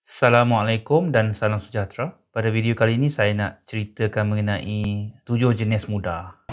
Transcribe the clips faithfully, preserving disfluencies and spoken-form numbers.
Assalamualaikum dan salam sejahtera. Pada video kali ini saya nak ceritakan mengenai tujuh jenis muda.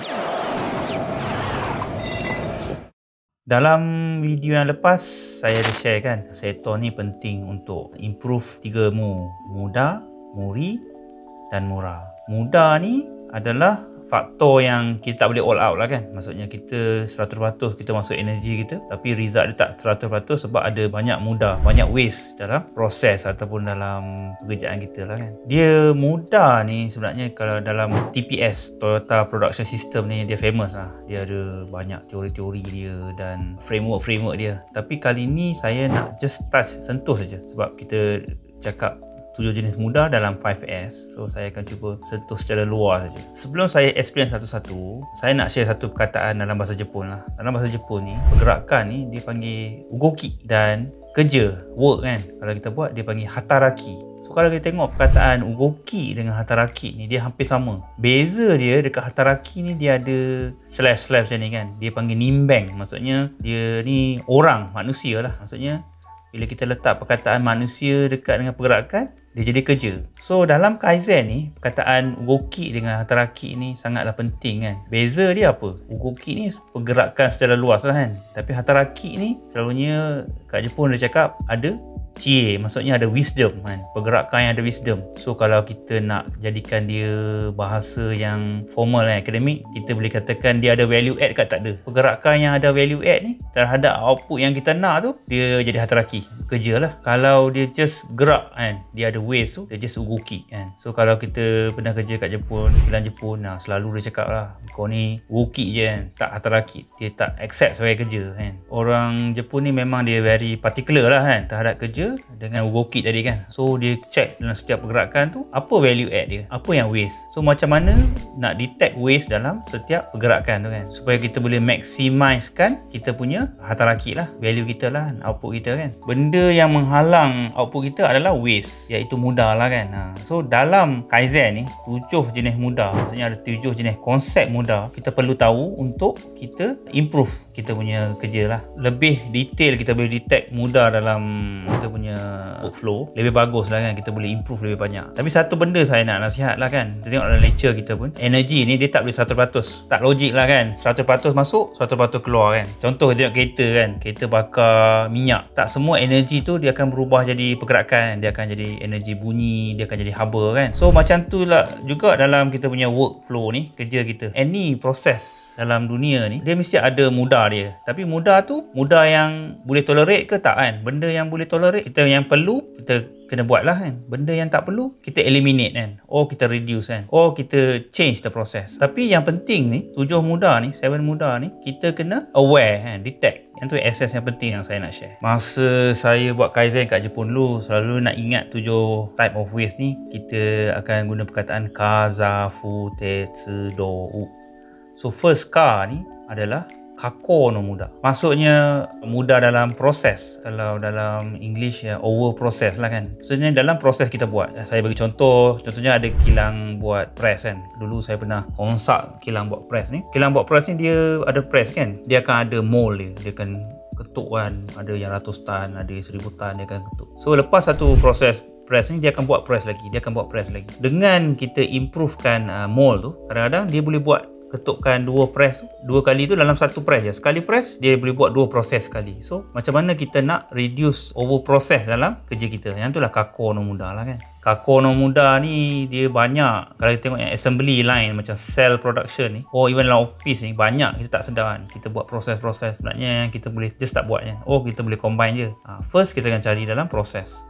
Dalam video yang lepas saya ada share kan, seton ni penting untuk improve tiga mu, muda, muri dan murah. Muda ni adalah faktor yang kita tak boleh all out lah kan. Maksudnya kita seratus peratus kita masuk energi kita, tapi result dia tak seratus peratus sebab ada banyak mudah, banyak waste dalam proses ataupun dalam pekerjaan kita lah kan. Dia mudah ni sebenarnya kalau dalam T P S, Toyota Production System ni dia famous lah. Dia ada banyak teori-teori dia dan framework-framework dia. Tapi kali ni saya nak just touch, sentuh saja sebab kita cakap tujuh jenis muda dalam five S. So saya akan cuba sentuh secara luar saja. Sebelum saya explain satu-satu, saya nak share satu perkataan dalam bahasa Jepun lah. Dalam bahasa Jepun ni, pergerakan ni dia panggil ugoki dan kerja, work kan. Kalau kita buat dia panggil hataraki. So kalau kita tengok perkataan ugoki dengan hataraki ni dia hampir sama. Beza dia dekat hataraki ni dia ada slash-slash macam ni kan. Dia panggil nimbang. Maksudnya dia ni orang, manusia lah. Maksudnya bila kita letak perkataan manusia dekat dengan pergerakan, dia jadi kerja. So dalam Kaizen ni, perkataan ugoki dengan hataraki ni sangatlah penting kan. Beza dia apa? Ugoki ni pergerakan secara luas lah kan. Tapi hataraki ni selalunya kat Jepun dia cakap ada cie, maksudnya ada wisdom kan. Pergerakan yang ada wisdom. So kalau kita nak jadikan dia bahasa yang formal dan akademik, kita boleh katakan dia ada value add kat tak ada. Pergerakan yang ada value add ni terhadap output yang kita nak tu, dia jadi hataraki, kerja lah. Kalau dia just gerak kan, dia ada waste tu, dia just ugoki kan. So kalau kita pernah kerja kat Jepun, kilang Jepun, nah selalu dia cakap lah, kau ni ugoki je kan, tak hataraki. Dia tak accept sebagai kerja kan. Orang Jepun ni memang dia very particular lah kan terhadap kerja dengan ugoki tadi kan. So dia check dalam setiap pergerakan tu apa value add dia, apa yang waste. So macam mana nak detect waste dalam setiap pergerakan tu kan, supaya kita boleh maximizekan kita punya hataraki lah, value kita lah, output kita kan. Benda yang menghalang output kita adalah waste, iaitu mudah lah kan. ha. So dalam Kaizen ni tujuh jenis mudah, maksudnya ada tujuh jenis konsep mudah kita perlu tahu untuk kita improve kita punya kerja lah. Lebih detail kita boleh detect mudah dalam kita punya workflow, lebih bagus lah kan, kita boleh improve lebih banyak. Tapi satu benda saya nak nasihat lah kan, kita tengok dalam lecture kita pun, energi ni dia tak boleh seratus peratus, tak logik lah kan. Seratus peratus masuk, seratus peratus keluar kan. Contoh kita tengok kereta kan, kereta bakar minyak, tak semua energi tu dia akan berubah jadi pergerakan, dia akan jadi energi bunyi, dia akan jadi haba kan. So macam tu lah juga dalam kita punya workflow ni, kerja kita, any proses dalam dunia ni dia mesti ada mudah dia. Tapi mudah tu mudah yang boleh tolerate ke tak kan. Benda yang boleh tolerate, kita yang perlu kita kena buat lah kan. Benda yang tak perlu kita eliminate kan, or kita reduce kan, or kita change the process. Tapi yang penting ni tujuh mudah ni, seven mudah ni, kita kena aware kan, detect. Yang tu essence yang penting yang saya nak share. Masa saya buat Kaizen kat Jepun dulu, selalu nak ingat tujuh type of waste ni, kita akan guna perkataan kaza fu tetsu do u. So first ka ni adalah kako no muda. Maksudnya mudah dalam proses. Kalau dalam English ya over process lah kan. Maksudnya dalam proses kita buat. Saya bagi contoh, contohnya ada kilang buat press kan. Dulu saya pernah consult kilang buat press ni. Kilang buat press ni dia ada press kan. Dia akan ada mold dia. Dia akan ketuk kan. Ada yang ratus tan, ada seribu tan dia akan ketuk. So lepas satu proses press ni dia akan buat press lagi. Dia akan buat press lagi. Dengan kita improvekan uh, mold tu, kadang-kadang dia boleh buat ketukkan dua press, dua kali tu dalam satu press je. Sekali press dia boleh buat dua proses sekali. So macam mana kita nak reduce over process dalam kerja kita, yang tu lah kako no muda lah kan. Kako no muda ni dia banyak. Kalau kita tengok yang assembly line macam cell production ni, or even dalam office ni, banyak kita tak sedar kan. Kita buat proses-proses sebenarnya yang kita boleh just tak buat je. Oh kita boleh combine je. ha, First kita akan cari dalam proses.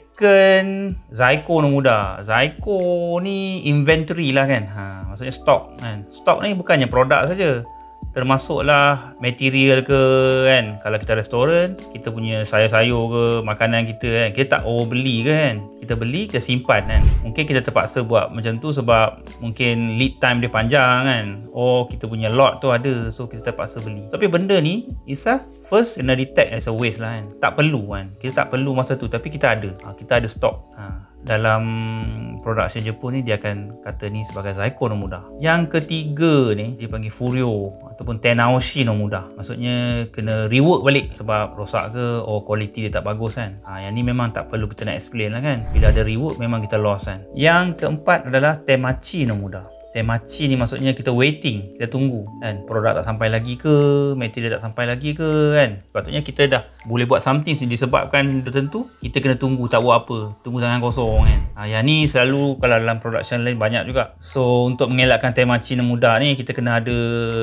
Second, Zaiko no muda. Zaiko ni inventory lah kan. ha, Maksudnya stok kan. Stok ni bukannya produk saja, termasuklah material ke kan. Kalau kita restoran, kita punya sayur-sayur ke, makanan kita kan, kita tak overbeli ke kan. Kita beli, kita simpan kan. Mungkin kita terpaksa buat macam tu sebab mungkin lead time dia panjang kan. Oh kita punya lot tu ada, so kita terpaksa beli. Tapi benda ni Isa first kena detect as a waste lah kan. Tak perlu kan, kita tak perlu masa tu, tapi kita ada ha, kita ada stok. ha. dalam production Jepun ni dia akan kata ni sebagai Zaiko no muda. Yang ketiga ni dia panggil Furio ataupun Tenaoshi no muda. Maksudnya kena rework balik sebab rosak ke, or quality dia tak bagus kan. Ha, yang ni memang tak perlu kita nak explain lah kan. Bila ada rework memang kita lost kan. Yang keempat adalah Temachi no muda. Temachi ni maksudnya kita waiting, kita tunggu kan, produk tak sampai lagi ke, material tak sampai lagi ke kan. Sepatutnya kita dah boleh buat something disebabkan tertentu, kita kena tunggu, tak buat apa, tunggu tangan kosong kan. Ha, yang ni selalu kalau dalam production lain banyak juga. So untuk mengelakkan Temachi no muda ni, kita kena ada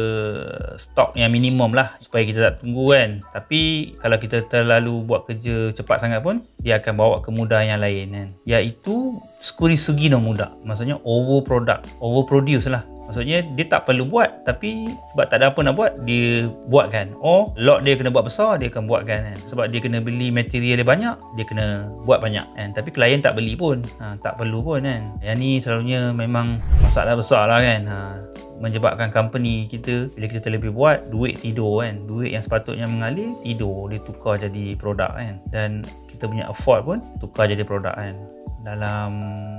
stok yang minimum lah supaya kita tak tunggu kan. Tapi kalau kita terlalu buat kerja cepat sangat pun, dia akan bawa ke muda yang lain kan, iaitu Tsukurisugi no muda. Maksudnya over product, over produce lah. Maksudnya dia tak perlu buat, tapi sebab tak ada apa nak buat, dia buatkan. Oh, lot dia kena buat besar, dia akan buatkan kan. Sebab dia kena beli material dia banyak, dia kena buat banyak kan. Tapi klien tak beli pun, ha, tak perlu pun kan. Yang ni selalunya memang masalah besar lah kan. Ha, menyebabkan company kita, bila kita terlebih buat, duit tidur kan. Duit yang sepatutnya mengalir, tidur, dia tukar jadi produk kan. Dan kita punya afford pun tukar jadi produk kan. Dalam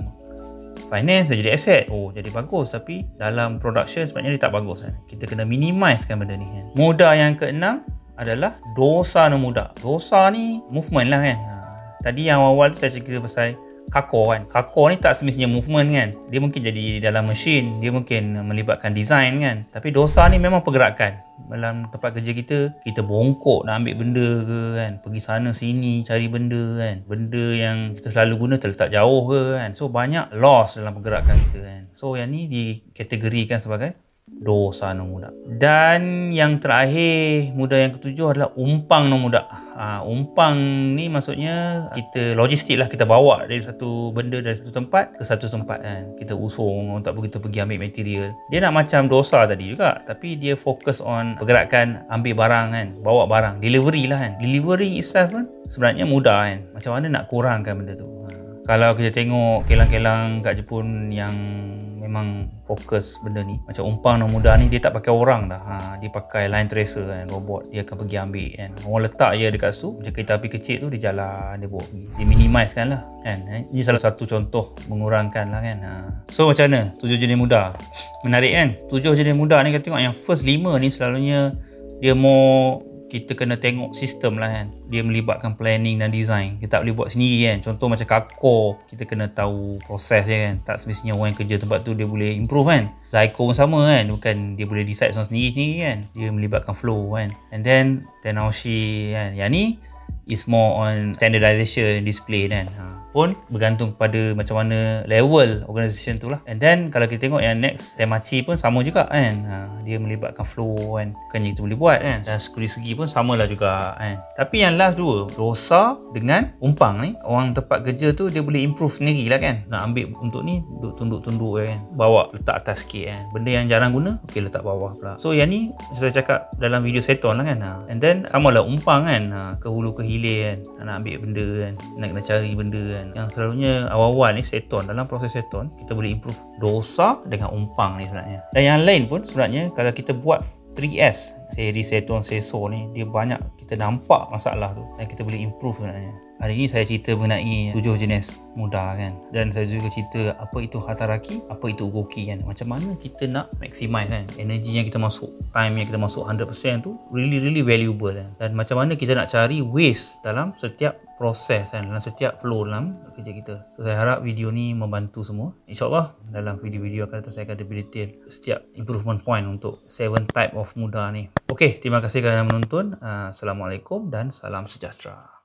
finance dia jadi aset, oh jadi bagus, tapi dalam production sebenarnya dia tak bagus kan. Kita kena minimizekan benda ni kan. Moda yang keenam adalah dosa no muda. Dosa ni movement lah kan. Ha, tadi yang awal tu saya cerita pasal kako kan. Kako ni tak semestinya movement kan. Dia mungkin jadi dalam mesin, dia mungkin melibatkan design kan. Tapi dosa ni memang pergerakan. Dalam tempat kerja kita, kita bongkok nak ambil benda ke kan, pergi sana sini cari benda kan. Benda yang kita selalu guna terletak jauh ke kan. So banyak loss dalam pergerakan kita kan. So yang ni dikategorikan sebagai dosa no muda. Dan yang terakhir, muda yang ketujuh adalah umpang no muda. Ha, umpang ni maksudnya kita logistik lah, kita bawa dari satu benda dari satu tempat ke satu tempat kan. Kita usung untuk kita pergi ambil material. Dia nak macam dosa tadi juga, tapi dia fokus on pergerakan, ambil barang kan, bawa barang, delivery lah kan. Delivery itself pun sebenarnya mudah kan. Macam mana nak kurangkan benda tu. Ha. Kalau kita tengok kilang-kilang kat Jepun yang memang fokus benda ni, macam umpang no muda ni, dia tak pakai orang dah. Ha, dia pakai line tracer kan, robot, dia akan pergi ambil kan. Orang letak je dekat situ, macam kereta api kecil tu, dia jalan, dia bawa pergi. Dia minimizekan lah kan. Ini salah satu contoh mengurangkan lah kan. Ha. So macam mana tujuh jenis muda? Menarik kan. Tujuh jenis muda ni, kita tengok yang first lima ni selalunya dia more, kita kena tengok sistem lah kan. Dia melibatkan planning dan design. Kita tak boleh buat sendiri kan. Contoh macam kako, kita kena tahu proses dia kan. Tak semestinya orang yang kerja tempat tu dia boleh improve kan. Zaiko pun sama kan. Bukan dia boleh decide sendiri-sendiri kan. Dia melibatkan flow kan. And then Tenaoshi kan. Yang ni is more on standardization display kan. Ha. Pun bergantung pada macam mana level organisation tu lah. And then kalau kita tengok yang next, Temachi pun sama juga kan. Ha, dia melibatkan flow kan. Bukannya kita boleh buat kan. Dan Tsukurisugi pun samalah juga kan. Tapi yang last dua, dosa dengan umpang ni, orang tempat kerja tu dia boleh improve sendiri lah kan. Nak ambil untuk ni, tunduk-tunduk kan. Bawa letak atas sikit kan. Benda yang jarang guna, ok letak bawah pula. So yang ni saya cakap dalam video seton lah kan. Ha. And then samalah umpang kan. Ha, ke hulu ke hilir kan. Nak ambil benda kan. Nak kena cari benda kan. Yang selalunya awal-awal ni seton, dalam proses seton kita boleh improve dosa dengan umpang ni sebenarnya. Dan yang lain pun sebenarnya kalau kita buat tiga S seri seton seso ni, dia banyak kita nampak masalah tu dan kita boleh improve sebenarnya. Hari ini saya cerita mengenai tujuh jenis muda kan. Dan saya juga cerita apa itu hataraki, apa itu ugoki kan. Macam mana kita nak maximize kan. Energi yang kita masuk, time yang kita masuk one hundred percent tu really really valuable kan. Dan macam mana kita nak cari waste dalam setiap proses kan, dalam setiap flow dalam kerja kita. So, saya harap video ni membantu semua. InsyaAllah dalam video-video akan datang saya akan ada detail setiap improvement point untuk seven type of muda ni. Okey, terima kasih kerana menonton. Assalamualaikum dan salam sejahtera.